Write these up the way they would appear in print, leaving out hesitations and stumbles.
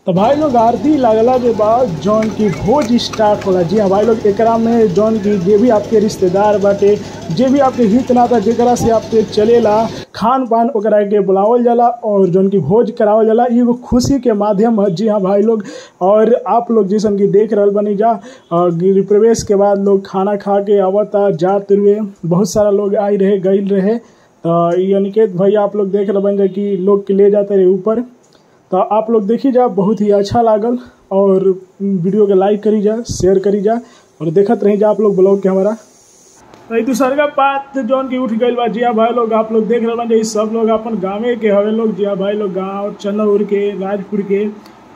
तो भाई लोग आरती लगला के बाद जौन की भोज स्टार्ट होला। जी हाँ भाई लोग, एकरा में जौन की जे भी आपके रिश्तेदार बाटे, जे भी आपके हित नाता जेकरा से आपके चलेला खान पान ओकरा के बुलावल जाला और जौन की भोज करावल जाला। एगो खुशी के माध्यम है। जी हाँ भाई लोग, और आप लोग जैसन की देख रहल बनी जा गृह प्रवेश के बाद लोग खाना खा के आवता जाते हुए बहुत सारा लोग आई रहे गईल रहे। तो अनिकेत भैया आप लोग देख रहे बन जा कि लोग के ले जाते रहे ऊपर। तो आप लोग देखी जा, बहुत ही अच्छा लागल और वीडियो के लाइक करी जा, शेयर करी जा और देखत रही जा आप लोग ब्लॉग के हमारा। तो दूसर का बात जौन की उठ गई बा। जी हाँ भाई लोग, आप लोग देख रहे हैं सब लोग अपन गाँव के हवे लोग। जी हाँ भाई लोग, गाँव चंदौर के राजपुर के।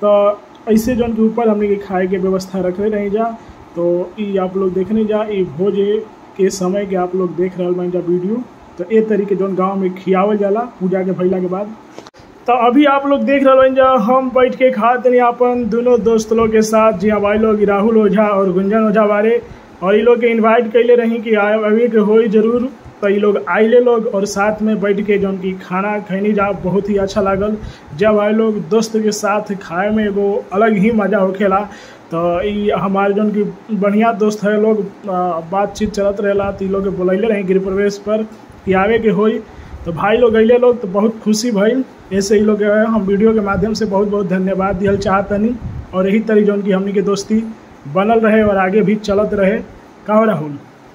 तो ऐसे जौन के ऊपर हमने के खाए के व्यवस्था रखे रही जा। तो ये आप लोग देखने जा, ये भोज के समय के आप लोग देख रहे बन जा वीडियो। तो ये तरीके जौन गाँव में खियावल जाला पूजा के भइला के बाद। तो अभी आप लोग देख रहे हैं जा हम बैठ के खाते नहीं अपन दोनों दोस्त लोग के साथ। जी हाँ भाई लोग, राहुल ओझा और गुंजन ओझा बारे, और ये लोग के इनवाइट कैले रही कि अभी के हो जरूर। तो ये लोग आइले लोग और साथ में बैठ के जौन की खाना खैनी जा, बहुत ही अच्छा लागल। जब भाई लोग दोस्त के साथ खाए में वो अलग ही मज़ा होखेला। तो ये हमारे जौन की बढ़िया दोस्त है लोग, बातचीत चलत रहेला। तो ये लोग बुलैले रही गृह प्रवेश पर कि आवे के होई। तो भाई लोग अइले लोग तो बहुत खुशी भइल। ऐसे ही लोग हम वीडियो के माध्यम से बहुत बहुत धन्यवाद दियल चाहतनी। और यही तरी जौन की हमनी के दोस्ती बनल रहे और आगे भी चलत रहे। का राहुल,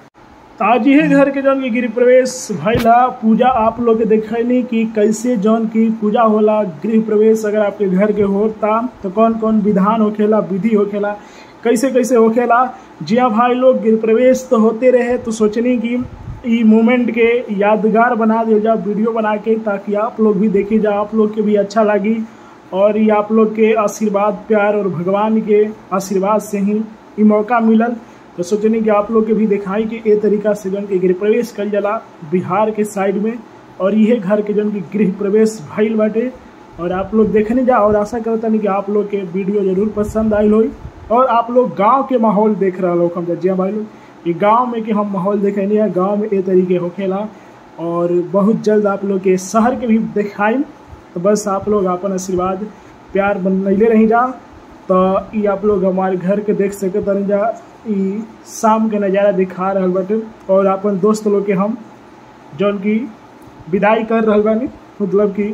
तो आज ये घर के जौन की गृह प्रवेश भइला पूजा आप लोग के देखनी कि कैसे जौन की पूजा होला। गृह प्रवेश अगर आपके घर के होता तो कौन कौन विधान होखेला, विधि होखेला, कैसे कैसे होखेला। जी हाँ भाई लोग, गृह प्रवेश तो होते रहे तो सोचनी कि ई मोमेंट के यादगार बना दिया जाए वीडियो बना के, ताकि आप लोग भी देखी जा, आप लोग के भी अच्छा लगी। और ये आप लोग के आशीर्वाद प्यार और भगवान के आशीर्वाद से ही ये मौका मिलल। तो सोचनी कि आप लोग के भी दिखाई कि ए तरीका से जन के गृह प्रवेश कल जाला बिहार के साइड में। और यह घर के जन की गृह प्रवेश भइल बाटे और आप लोग देखने जा। और आशा करता नहीं कि आप लोग के वीडियो जरूर पसंद आयल हो और आप लोग गाँव के माहौल देख रहा हो। हम जी भाई लोग, ये गांव में कि हम माहौल देखें है, गांव में ए तरीके होखेला। और बहुत जल्द आप लोग के शहर के भी दिखाई। तो बस आप लोग अपन आशीर्वाद प्यार बनैले रही जा। तो ये आप लोग हमारे घर के देख सकते रही जा, ये शाम के नज़ारा दिखा रहा बटे। और अपन दोस्त लोग के हम जौन की विदाई कर रहा बानी, मतलब कि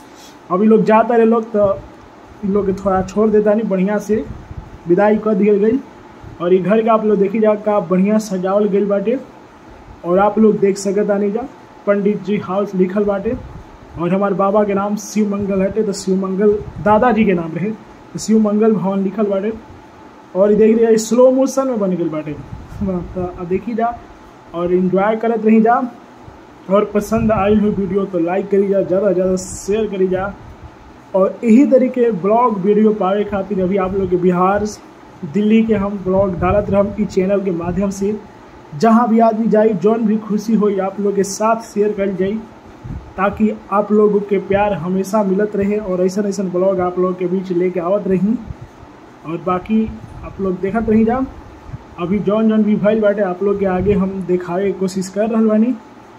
अभी लोग जाता रहे लोग तो इन लोग के थोड़ा छोड़ देता नहीं, बढ़िया से विदाई कर दिया गई। और ये घर का आप लोग देखी जा का बढ़िया सजावल गई बाटे। और आप लोग देख सकता नहीं जा, पंडित जी हाउस लिखल बाटे। और हमारे बाबा के नाम शिव मंगल हटे, तो शिव मंगल दादाजी के नाम रहे तो शिव मंगल भवन लिखल बाटे। और ये देख रही स्लो मोशन में बन गई बाटे। तो अब देखी जा और इन्जॉय करत रही जा। और पसंद आई हुई वीडियो तो लाइक करी जा, ज़्यादा से ज़्यादा शेयर करी जा। और यही तरीके ब्लॉग वीडियो पावे खातिर अभी आप लोग के बिहार दिल्ली के हम ब्लॉग डालत रहम इस चैनल के माध्यम से। जहां भी आदमी जाई, जौन भी खुशी हो आप लोग के साथ शेयर कर जाई, ताकि आप लोगों के प्यार हमेशा मिलत रहे और ऐसा ऐसा ब्लॉग आप लोग के बीच लेके आवत रही। और बाकी आप लोग देखत रही जा। अभी जौन जौन भी भइल बाटे आप लोग के आगे हम दिखावे की कोशिश कर रहा बानी।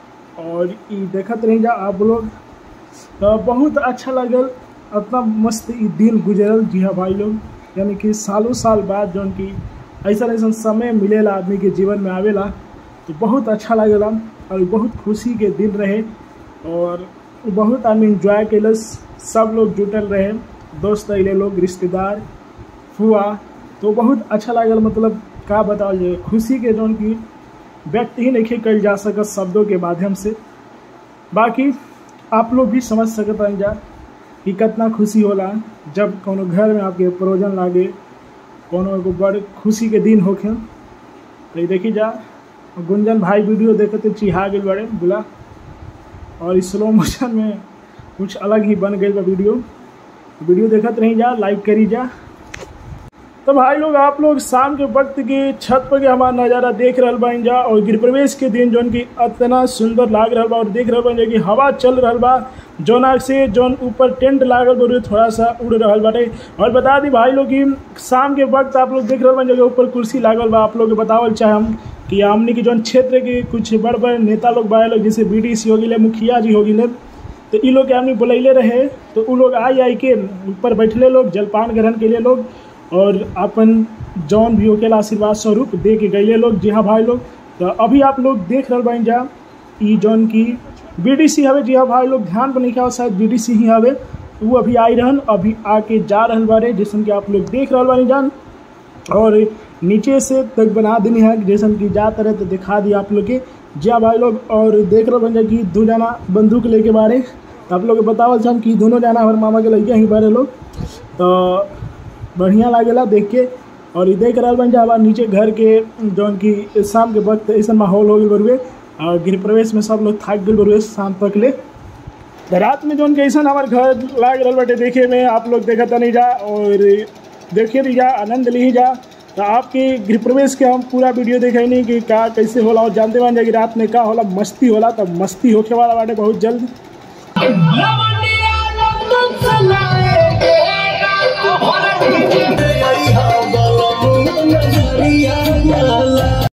और ये देखत रही जा आप लोग। तो बहुत अच्छा लगल, इतना मस्त ये दिन गुजरल। जी हाँ भाई लोग, यानी कि सालों साल बाद जौन की ऐसा ऐसा समय मिलेला आदमी के जीवन में आवेला तो बहुत अच्छा लगेला। और बहुत खुशी के दिन रहे और बहुत आदमी इंजॉय कैलस, सब लोग जुटल रहे, दोस्त अइले लोग, रिश्तेदार, फुआ। तो बहुत अच्छा लगल, मतलब का बताओ जाए, खुशी के जौन की व्यक्त ही नहीं कल जा सकत शब्दों के माध्यम से। बाकी आप लोग भी समझ सकता जा कि कितना खुशी होला जब कोनो घर में आपके प्रोजन लागे, कोनो एगो बड़ खुशी के दिन होखे। तो ये देखी जा, गुंजन भाई वीडियो देखते चिहा गए बड़े बुला। और इस स्लो मोशन में कुछ अलग ही बन गई वीडियो देखते रही जा, लाइक करी जा। तो भाई लोग, आप लोग शाम के वक्त के छत पर हमारा नज़ारा देख रहा बन जा। और गृह प्रवेश के दिन जौन की इतना सुंदर लाग रहा बा। और देख रहा बन जा कि हवा चल रहा बा, जौन से जौन ऊपर टेंट लागल बा थोड़ा सा उड़ रहा बाटे। और बता दी भाई लोग कि शाम के वक्त आप लोग देख रहे बन जा ऊपर कुर्सी लागल बा। आप लोग बतावल चाहे हम कि हमने की जौन क्षेत्र के कुछ बड़ बड़ नेता लोग बा लोग, जैसे BDC हो गए, मुखिया जी हो गए, तो ये लोग के हमने बुलैले रहे, तो वो लोग आई के ऊपर बैठले लोग जलपान ग्रहण के लिए लोग, और अपन जौन भी होकेला आशीर्वाद स्वरूप दे के गए लोग। जी हाँ भाई लोग, तो अभी आप लोग देख रहे बन जा ई जौन की BDC हवे। जी हाँ भाई लोग, ध्यान पर नहीं खाओ, शायद BDC ही हवे। वो अभी आई रहन, अभी आके जा रहल बारे, जैसन कि आप लोग देख रहे बानी जान। और नीचे से तक बना देनी है जैसन कि जाते रहे, तो दिखा दिया आप लोग के। जी हाँ भाई लोग, और देख रहे बन जा कि 2 जना बंदूक लेके बारे, तो आप लोग के बतावल जान कि दोनों जना हमारे मामा के लड़के ही बारे लोग, तो बढ़िया लागेला देख के। और ये देख रहा बन जा नीचे घर के जौन की शाम के वक्त ऐसा माहौल हो गए बरुए, और गृह प्रवेश में सब लोग थक गए बरुए शाम तक ले। रात में जौन कैसन हमारे घर लाग रहा बटे देखे में, आप लोग देखता नहीं जा और देखे नहीं जा, आनंद ली जा। तो आपके गृह प्रवेश के हम पूरा वीडियो देखे नहीं कि का कैसे होला, और जानते बन जाए कि रात में का होला, मस्ती होला। तो मस्ती होके वाला बाटे बहुत जल्द।